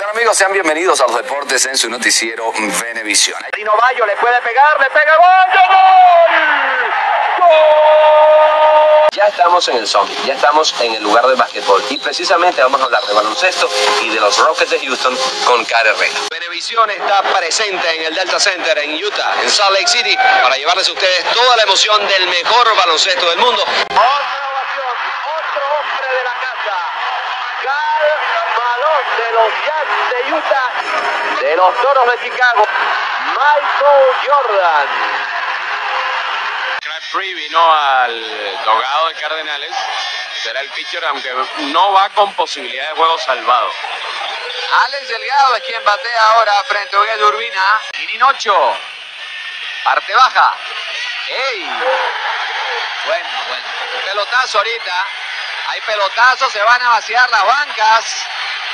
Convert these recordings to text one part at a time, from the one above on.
tal amigos? Sean bienvenidos a los deportes en su noticiero Venevisión. Dino Bayo le puede pegar, le pega gol. ¡Gol! Ya estamos en el Summit, ya estamos en el lugar del básquetbol y precisamente vamos a hablar de baloncesto y de los Rockets de Houston con Cara Herrera. Venevisión está presente en el Delta Center en Utah, en Salt Lake City, para llevarles a ustedes toda la emoción del mejor baloncesto del mundo. Otra ovación, otro hombre de la casa, Karl Malone de los Jazz de Utah, de los Toros de Chicago, Michael Jordan. Crabtree vino al dogado de Cardenales, será el pitcher, aunque no va con posibilidad de juego salvado. Alex Delgado es quien batea ahora frente a Miguel Urbina. Y Ninocho, parte baja. ¡Ey! Bueno. Pelotazo ahorita. Hay pelotazos, se van a vaciar las bancas.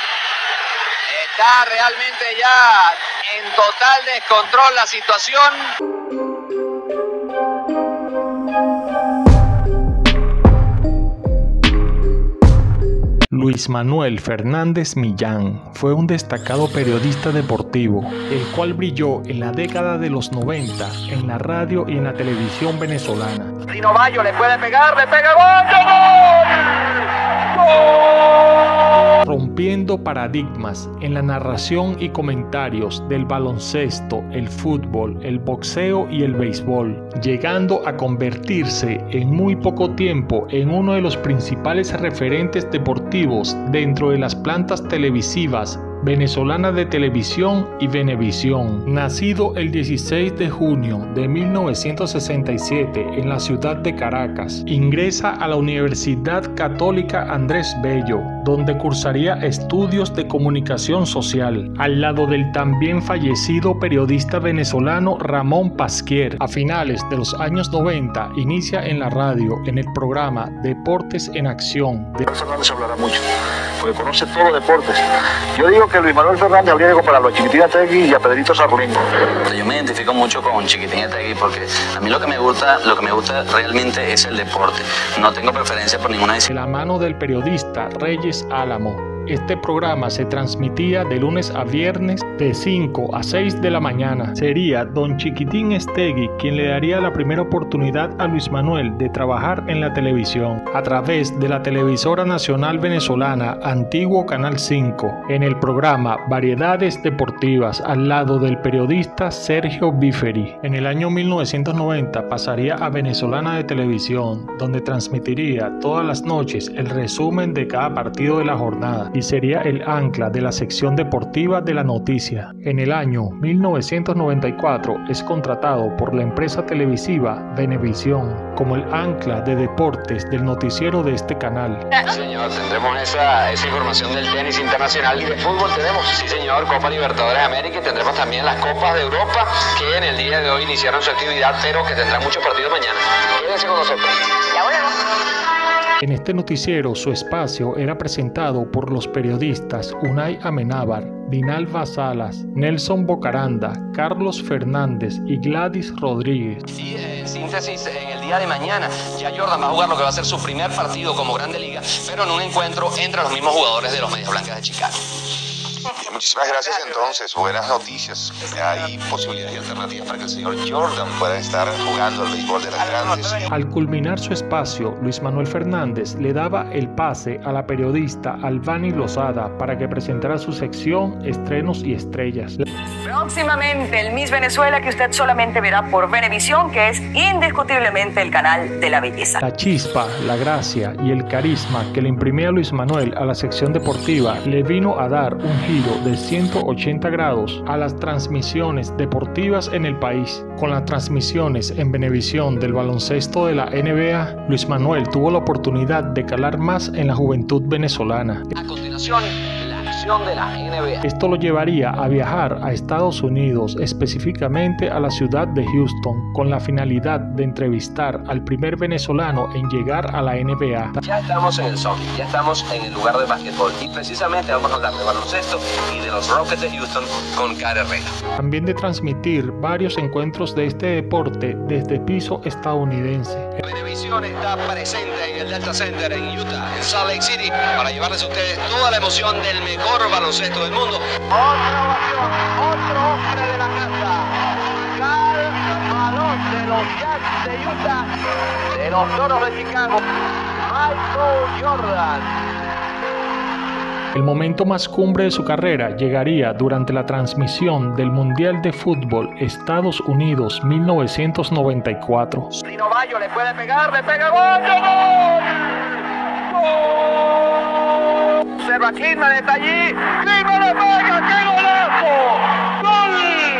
Está realmente ya en total descontrol la situación. Luis Manuel Fernández Millán fue un destacado periodista deportivo, el cual brilló en la década de los 90 en la radio y en la televisión venezolana. Dino Bayo le puede pegar, le pega gol. ¡Gol! Rompiendo paradigmas en la narración y comentarios del baloncesto, el fútbol, el boxeo y el béisbol, llegando a convertirse en muy poco tiempo en uno de los principales referentes deportivos dentro de las plantas televisivas venezolana de televisión y Venevisión. Nacido el 16 de junio de 1967 en la ciudad de Caracas, ingresa a la Universidad Católica Andrés Bello, donde cursaría estudios de comunicación social, al lado del también fallecido periodista venezolano Ramón Pasquier. A finales de los años 90 inicia en la radio en el programa Deportes en Acción. Fernández hablará mucho, porque conoce todos los deportes. Yo digo que Luis Manuel Fernández habría que compararlo a Chiquitín Etegui y a Pedrito Sarlingo. Yo me identifico mucho con Chiquitín Etegui porque a mí lo que me gusta realmente es el deporte. No tengo preferencia por ninguna disciplina. De la mano del periodista Reyes Álamo. Este programa se transmitía de lunes a viernes de 5 a 6 de la mañana. Sería don Chiquitín Etegui quien le daría la primera oportunidad a Luis Manuel de trabajar en la televisión a través de la televisora nacional venezolana, antiguo Canal 5, en el programa Variedades Deportivas al lado del periodista Sergio Biferi. En el año 1990 pasaría a Venezolana de Televisión, donde transmitiría todas las noches el resumen de cada partido de la jornada y sería el ancla de la sección deportiva de la noticia. En el año 1994 es contratado por la empresa televisiva Venevisión como el ancla de deportes del noticiero de este canal. Sí, señor, tendremos esa información del tenis internacional y de fútbol tenemos, sí señor, Copa Libertadores de América y tendremos también las Copas de Europa que en el día de hoy iniciaron su actividad, pero que tendrán muchos partidos mañana. Quédense con nosotros. Ya volvemos. En este noticiero su espacio era presentado por los periodistas Unai Amenábar, Dinalva Salas, Nelson Bocaranda, Carlos Fernández y Gladys Rodríguez. Sí, en síntesis, en el día de mañana ya Jordan va a jugar lo que va a ser su primer partido como Grande Liga, pero en un encuentro entre los mismos jugadores de los Medias Blancas de Chicago. Muchísimas gracias entonces, buenas noticias. Hay posibilidades y alternativas para que el señor Jordan pueda estar jugando al béisbol de las grandes. Al culminar su espacio, Luis Manuel Fernández le daba el pase a la periodista Albany Lozada para que presentara su sección Estrenos y Estrellas. Próximamente el Miss Venezuela que usted solamente verá por Venevisión, que es indiscutiblemente el canal de la belleza. La chispa, la gracia y el carisma que le imprimía Luis Manuel a la sección deportiva le vino a dar un giro de 180 grados a las transmisiones deportivas en el país. Con las transmisiones en Venevisión del baloncesto de la NBA, Luis Manuel tuvo la oportunidad de calar más en la juventud venezolana. A continuación, la acción de la NBA. Esto lo llevaría a viajar a Estados Unidos, específicamente a la ciudad de Houston, con la finalidad de entrevistar al primer venezolano en llegar a la NBA. Ya estamos en el Summit, ya estamos en el lugar del básquetbol y precisamente vamos a hablar de baloncesto y de los Rockets de Houston con Cara Herrera. También de transmitir varios encuentros de este deporte desde piso estadounidense. Venevisión está presente en el Delta Center en Utah, en Salt Lake City, para llevarles a ustedes toda la emoción del mejor mejor baloncesto del mundo. Otra ovación, otro hombre de la casa. Balón de los Jazz de Utah, de los Toros de Chicago, Michael Jordan. El momento más cumbre de su carrera llegaría durante la transmisión del Mundial de Fútbol Estados Unidos 1994. Lino Bayo le puede pegar, le pega, ¡gol! ¡Gol! Observa Kidman, está allí, Kidman le pega, ¡qué golazo! ¡Gol!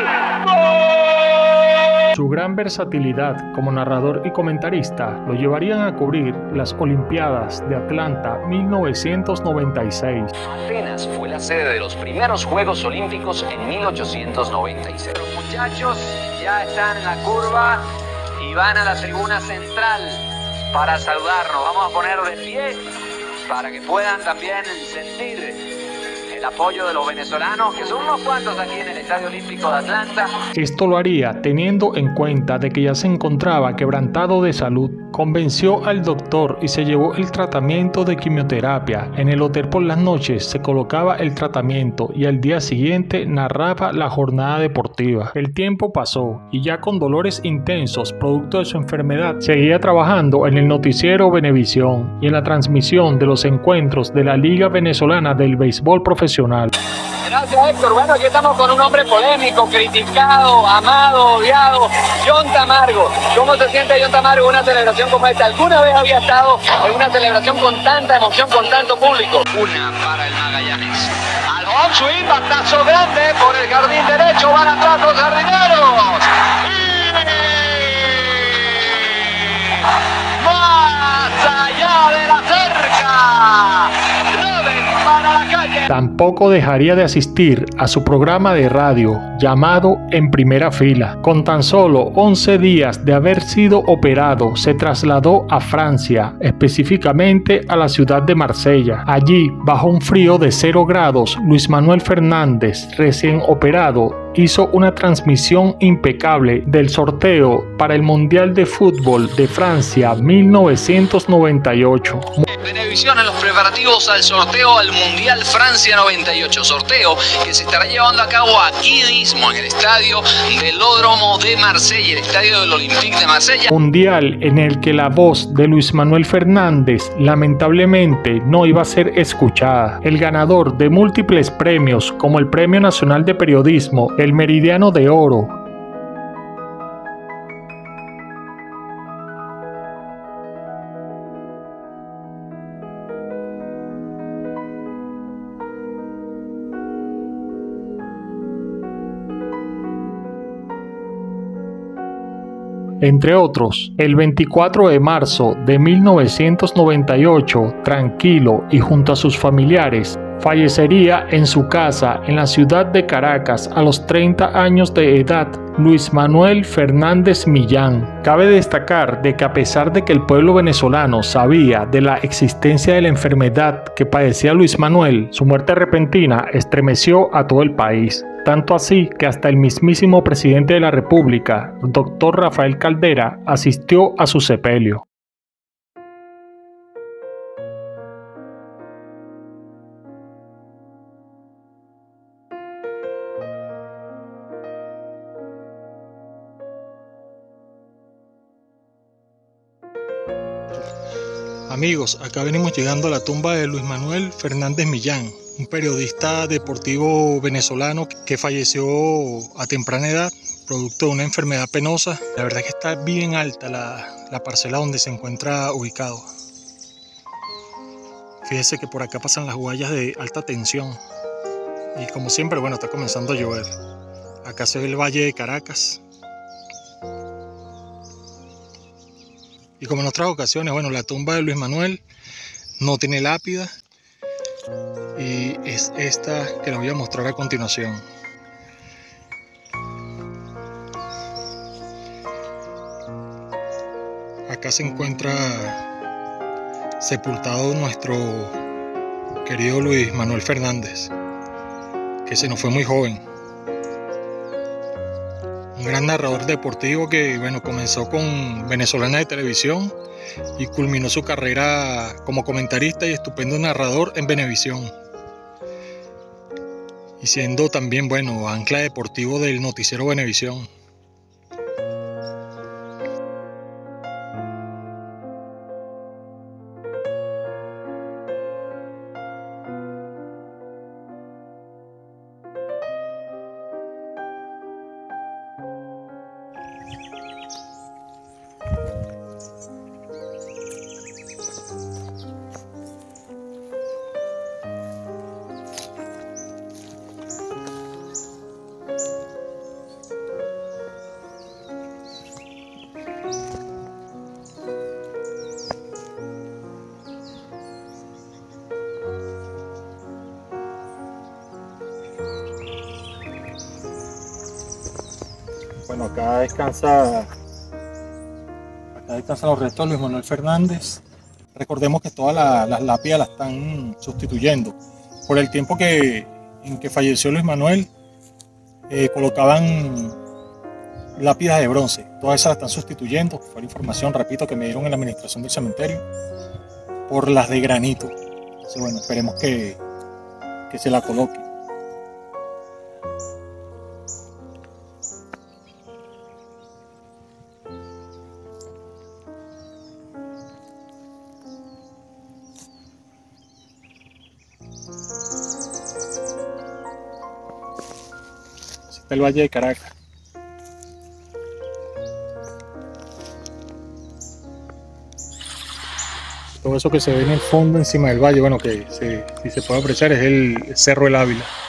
Su gran versatilidad como narrador y comentarista lo llevarían a cubrir las Olimpiadas de Atlanta 1996. Atenas fue la sede de los primeros Juegos Olímpicos en 1896. Los muchachos ya están en la curva y van a la tribuna central para saludarnos. Vamos a poner de pie para que puedan también sentir el apoyo de los venezolanos, que son unos cuantos aquí en el Estadio Olímpico de Atlanta. Esto lo haría teniendo en cuenta de que ya se encontraba quebrantado de salud. Convenció al doctor y se llevó el tratamiento de quimioterapia. En el hotel por las noches se colocaba el tratamiento y al día siguiente narraba la jornada deportiva. El tiempo pasó y ya con dolores intensos producto de su enfermedad seguía trabajando en el noticiero Venevisión y en la transmisión de los encuentros de la Liga Venezolana del Béisbol Profesional. Gracias, Héctor. Bueno, aquí estamos con un hombre polémico, criticado, amado, odiado, John Tamargo. ¿Cómo se siente John Tamargo en una celebración como esta? ¿Alguna vez había estado en una celebración con tanta emoción, con tanto público? Una para el Magallanes. Al home swing, batazo grande por el jardín derecho, van atrás los jardineros. Y más allá de la cerca. Para la calle. Tampoco dejaría de asistir a su programa de radio llamado En Primera Fila. Con tan solo 11 días de haber sido operado, se trasladó a Francia, específicamente a la ciudad de Marsella. Allí, bajo un frío de 0 grados, Luis Manuel Fernández, recién operado, hizo una transmisión impecable del sorteo para el Mundial de Fútbol de Francia 1998. Venevisión en los preparativos al sorteo al Mundial Francia 98, sorteo que se estará llevando a cabo aquí mismo en el estadio Velódromo de Marsella, el estadio del Olympique de Marsella. Mundial en el que la voz de Luis Manuel Fernández lamentablemente no iba a ser escuchada. El ganador de múltiples premios como el Premio Nacional de Periodismo, el Meridiano de Oro, entre otros. El 24 de marzo de 1998, tranquilo y junto a sus familiares, fallecería en su casa en la ciudad de Caracas a los 30 años de edad Luis Manuel Fernández Millán. Cabe destacar de que a pesar de que el pueblo venezolano sabía de la existencia de la enfermedad que padecía Luis Manuel, su muerte repentina estremeció a todo el país. Tanto así que hasta el mismísimo presidente de la República, doctor Rafael Caldera, asistió a su sepelio. Amigos, acá venimos llegando a la tumba de Luis Manuel Fernández Millán, un periodista deportivo venezolano que falleció a temprana edad, producto de una enfermedad penosa. La verdad es que está bien alta la parcela donde se encuentra ubicado. Fíjense que por acá pasan las huellas de alta tensión. Y como siempre, bueno, está comenzando a llover. Acá se ve el Valle de Caracas. Y como en otras ocasiones, bueno, la tumba de Luis Manuel no tiene lápida. Y es esta que les voy a mostrar a continuación. Acá se encuentra sepultado nuestro querido Luis Manuel Fernández, que se nos fue muy joven. Un gran narrador deportivo que, bueno, comenzó con Venezolana de Televisión y culminó su carrera como comentarista y estupendo narrador en Venevisión. y siendo también, bueno, ancla deportivo del noticiero Venevisión. Bueno, acá descansan los restos de Luis Manuel Fernández. Recordemos que todas las lápidas las están sustituyendo. Por el tiempo en que falleció Luis Manuel, colocaban lápidas de bronce. Todas esas las están sustituyendo. Fue la información, repito, que me dieron en la administración del cementerio, por las de granito. Entonces, bueno, esperemos que se la coloque. El Valle de Caracas. Todo eso que se ve en el fondo encima del valle, bueno, que si se puede apreciar, es el Cerro El Ávila.